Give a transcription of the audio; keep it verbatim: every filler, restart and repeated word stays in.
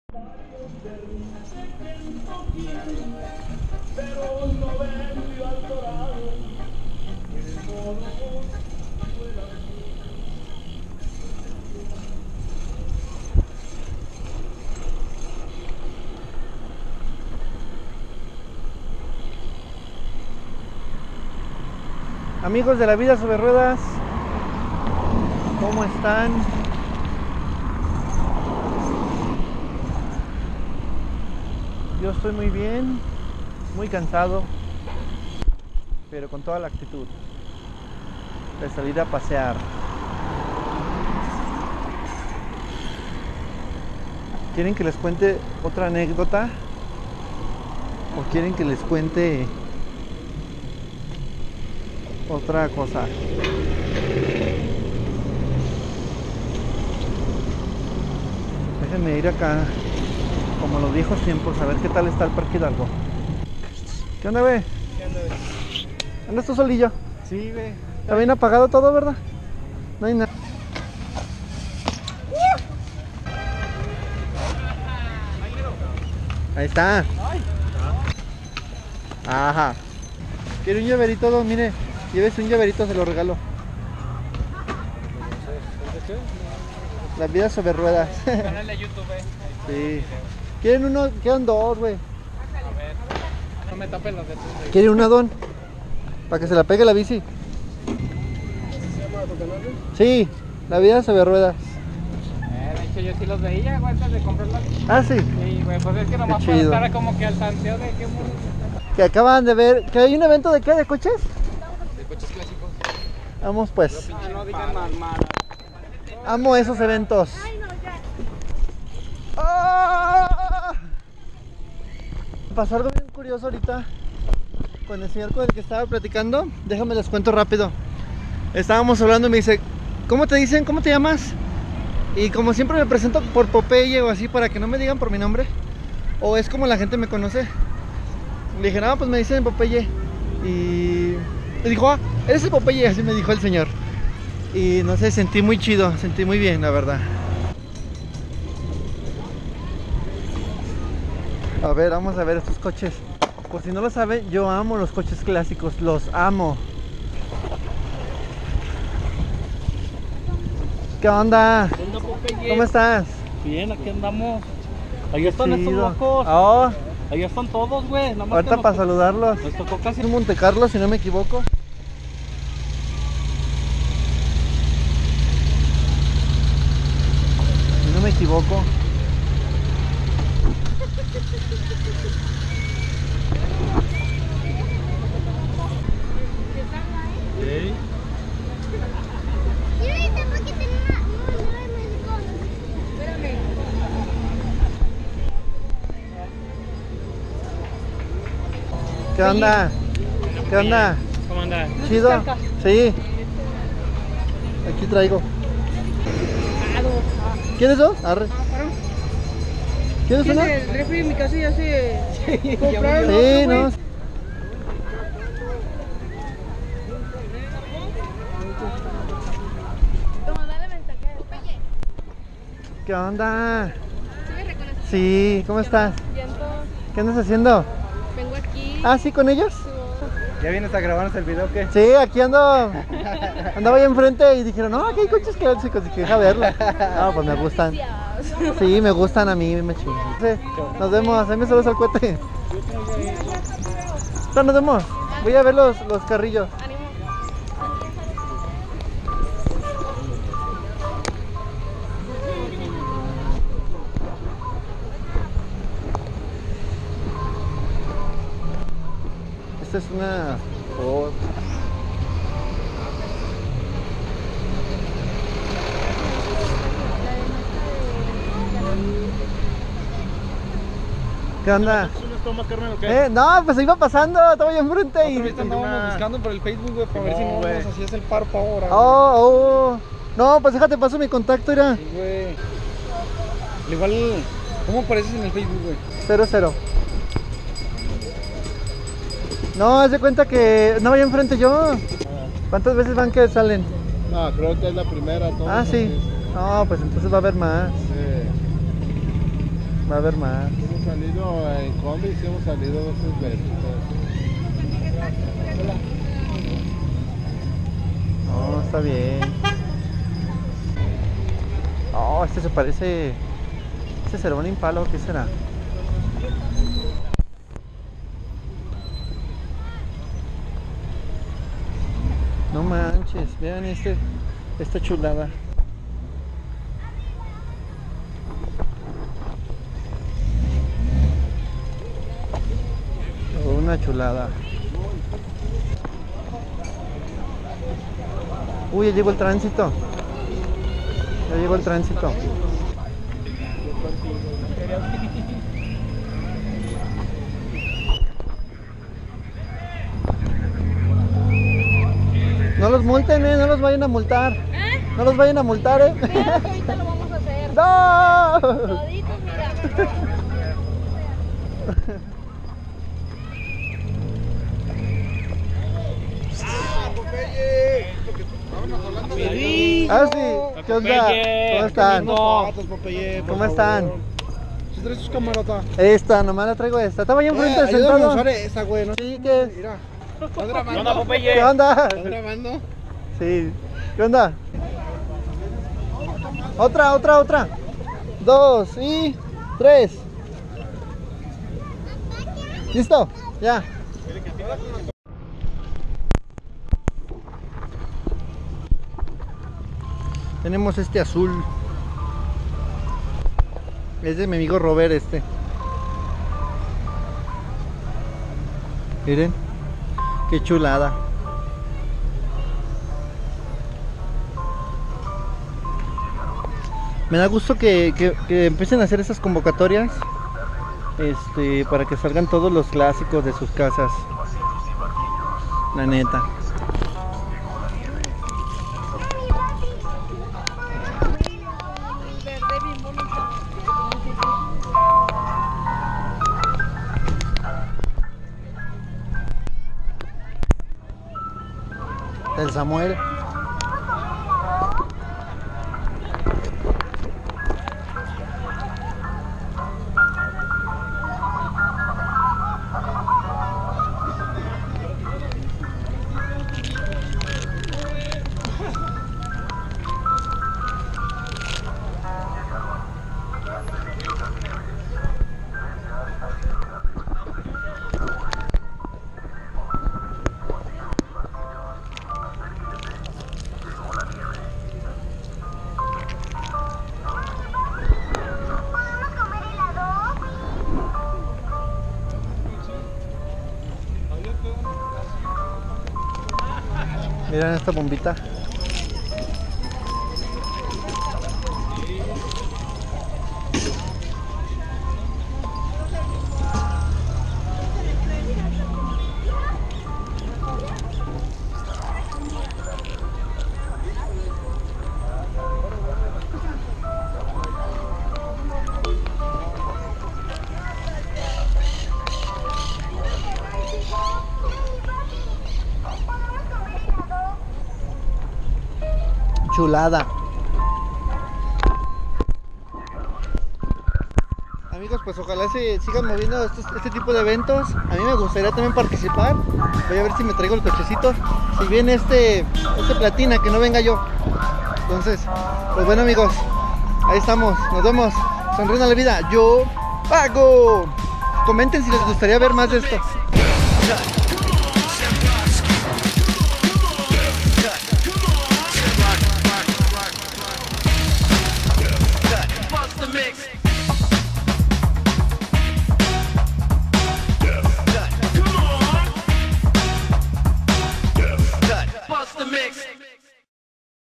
Amigos de la vida sobre ruedas, ¿cómo están? Yo estoy muy bien, muy cansado, pero con toda la actitud de salir a pasear. ¿Quieren que les cuente otra anécdota? ¿O quieren que les cuente otra cosa? Déjenme ir acá, como en los viejos tiempos, a ver qué tal está el Parque Hidalgo. ¿Qué onda, ve? ¿Qué onda, ve? ¿Andas tú solillo? Sí, ve. Está bien apagado todo, ¿verdad? No hay nada. Ahí está. Ajá. Quiere un llaverito, don, mire. Llévese un llaverito, se lo regalo. La vida sobre ruedas. Canal de YouTube, eh. Sí. ¿Quieren uno? Quedan dos, güey. A ver. No me tapes los dedos. ¿Quieren una, don? Para que se la pegue la bici. ¿Así se llama tu canal? Sí, la vida sobre ruedas. Eh, de hecho yo sí los veía, güey, antes de comprarlas. Ah, sí. Sí, güey, pues es que nomás Qué para chido. estar como que al tanteo de qué música. Que acaban de ver. ¿Que hay un evento de qué? ¿De coches? De coches clásicos. Vamos pues. Ah, no digan más mal. Amo esos eventos. ¡Ah! Pasó algo bien curioso ahorita con el señor con el que estaba platicando. Déjame les cuento rápido. Estábamos hablando y me dice, ¿cómo te dicen? ¿Cómo te llamas? Y como siempre me presento por Popeye o así para que no me digan por mi nombre. O es como la gente me conoce. Le dije, no, pues me dicen Popeye. Y me dijo, ah, eres el Popeye, así me dijo el señor. Y no sé, sentí muy chido, sentí muy bien, la verdad. A ver, vamos a ver estos coches. Por si no lo saben, yo amo los coches clásicos, los amo. ¿Qué onda? ¿Cómo estás? Bien, aquí andamos. Ahí están estos Chido. locos. Oh, Ahí están todos, güey. Nada más que ahorita nos para to- saludarlos. Nos tocó casi. Es un Monte Carlo, si no me equivoco. Si no me equivoco. Sí. ¿Qué onda? ¿Qué onda? ¿Cómo andas? ¿Chido? Sí. Aquí traigo. ¿Quieres dos? Arre. ¿Quieres una? El refri en mi casa ya se compraron. Sí, no. ¿Qué onda? Sí, ¿cómo estás? ¿Qué andas haciendo? Vengo aquí. Ah, sí, con ellos. ¿Ya vienes a grabarnos el video o qué? Sí, aquí ando. Andaba ahí enfrente y dijeron, no, aquí hay coches clásicos. Y que deja verlo. No, pues me gustan. Sí, me gustan a mí, me chingan. Sí, nos vemos, ahí me saludas al cohete. No, nos vemos. Voy a ver los, los carrillos. Esta es una Ford. ¿Qué onda? ¿Unas tomas, carnal, o qué? Eh, no, pues iba pasando, estaba ahí enfrente y... Otra vez te andábamos buscando por el Facebook, güey, para ver si No, no güey. nos hacías el paro pa' ahora. Oh, oh. No, pues déjate, paso mi contacto, mira. Sí, güey. Al igual, ¿cómo apareces en el Facebook, güey? Cero, cero. No, haz de cuenta que no vaya enfrente yo. ¿Cuántas veces van que salen? No, creo que es la primera. Ah, sí. No, pues entonces va a haber más. Sí. Va a haber más. Hemos salido en combi, sí hemos salido dos veces. No, está bien. Oh, este se parece. ¿Este será un impalo o qué será? No manches, vean este, esta chulada. Una chulada. Uy, ya llegó el tránsito. Ya llegó el tránsito. No los multen, eh, no los vayan a multar. ¿Eh? No los vayan a multar, eh. Pero que ahorita lo vamos a hacer. ¡No! Toditos, mira. Ah, sí. ¿Qué onda? ¿Cómo están? ¿Cómo están? ¿Si traes sus camaradas? Esta, nomás la traigo esta. Estaba ahí enfrente Eh, ayúdame a sentado. usar esa, güey, ¿no? Sí, ¿qué es? Mira. ¿Estás grabando? onda, Popeye? ¿Qué onda? ¿Estás grabando? Sí. ¿Qué onda? Otra, otra, otra. Dos y tres. ¿Listo? Ya. Tenemos este azul. Es de mi amigo Robert este. Miren. Qué chulada. Me da gusto que, que, que empiecen a hacer esas convocatorias. Este, para que salgan todos los clásicos de sus casas. La neta. Verde bien bonito. El Samuel. Miren esta bombita. Chulada. Amigos, pues ojalá se sigan moviendo estos, este tipo de eventos. A mí me gustaría también participar. Voy a ver si me traigo el cochecito. Si viene este, este platina, que no venga yo. Entonces, pues bueno amigos, ahí estamos, nos vemos. Sonríen a la vida, yo pago. Comenten si les gustaría ver más de esto. Mix.